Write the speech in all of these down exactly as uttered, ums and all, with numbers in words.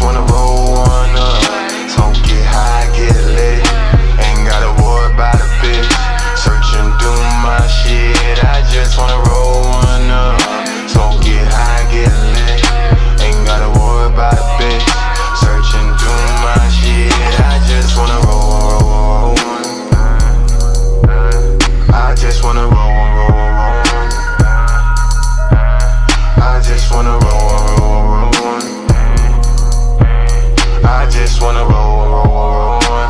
just wanna roll one up. Smoke, get high, get lit. Ain't gotta worry about a bitch. Searching through my shit. I just wanna roll one up. Smoke, get high, get lit. Ain't gotta worry about a bitch. Searching through my shit. I just wanna roll, roll, roll one. I just wanna roll, roll, roll one. I just wanna roll, roll, roll one. I just wanna roll, roll, roll one.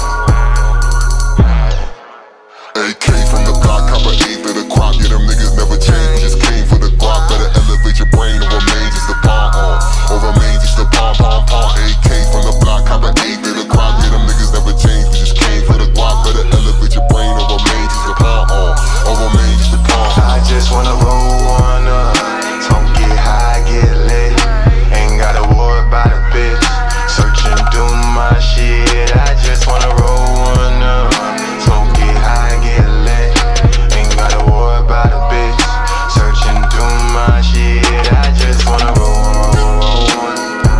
A K from the block, cop an eighth of the crop. Yeah, them niggas never change, we just came for the guap. Better elevate your brain or remain just the bomb on. Or remain just the bomb, bomb, bomb. A K from the block, cop an eighth of the crop. Yeah, them niggas never change, we just came for the guap. Better elevate your brain or remain just the bomb on. Or remain just the bomb. I just wanna roll one up. Smoke, get high, get lit. Ain't gotta worry about a bitch. Searching through my shit. I just wanna roll one up. Smoke, get high, get lit. Ain't gotta worry about a bitch. Searching through my shit. I just wanna roll, roll, roll one.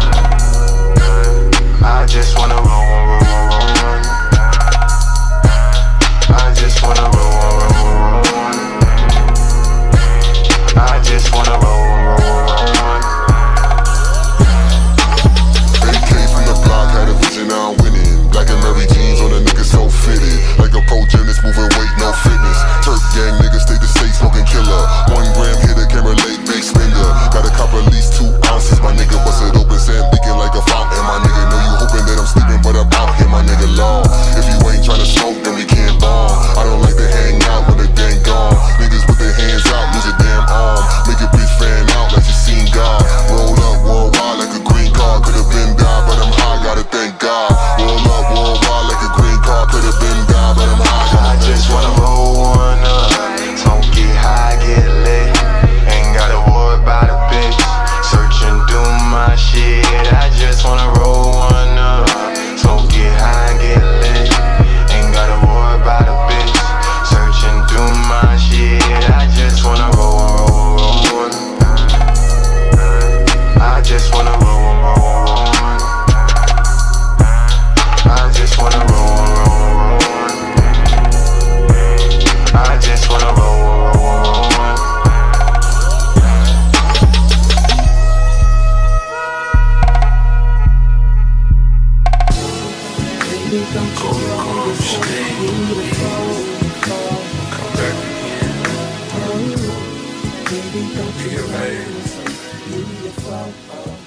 I just wanna roll, roll, roll one. I just wanna roll, roll, roll one. I just wanna roll, roll, roll one. A K from the block, had a vision, now I'm winning. Black and Mary jeans on a nigga so fitted. Like a pro gymnast, moving weight, no fitness. Turk gang niggas stay the safe, smoking killer. One gram hitter, can relate, big spender. Gotta cop at least two ounces, my nigga bust it open, sand leaking like a fountain. My nigga know you hoping that I'm sleeping, but I'm out here, my nigga long. If you ain't tryna smoke, then we can't bomb. I don't like to hang out when the gang gone. Niggas with their hands out, lose a damn arm. Make a bitch fan out like you seen God. Roll up worldwide like a green card, could've been died, but I'm high, gotta thank God. Roll up worldwide like a green card, could've been died, but I'm high, gotta I just wanna roll one up. Smoke, get high, get lit. Ain't gotta worry about a bitch. Searching through my shit. I just wanna roll one up. Smoke, get high, get lit. Ain't gotta worry about a bitch. Searching through my shit. I just wanna roll, roll, roll one. I just wanna roll, roll, roll one. I just wanna roll, roll, roll one. I just wanna roll, roll, roll one. Baby, don't you know you're so beautiful? Come back again. Oh, baby, don't you Be know amazed. you're so beautiful?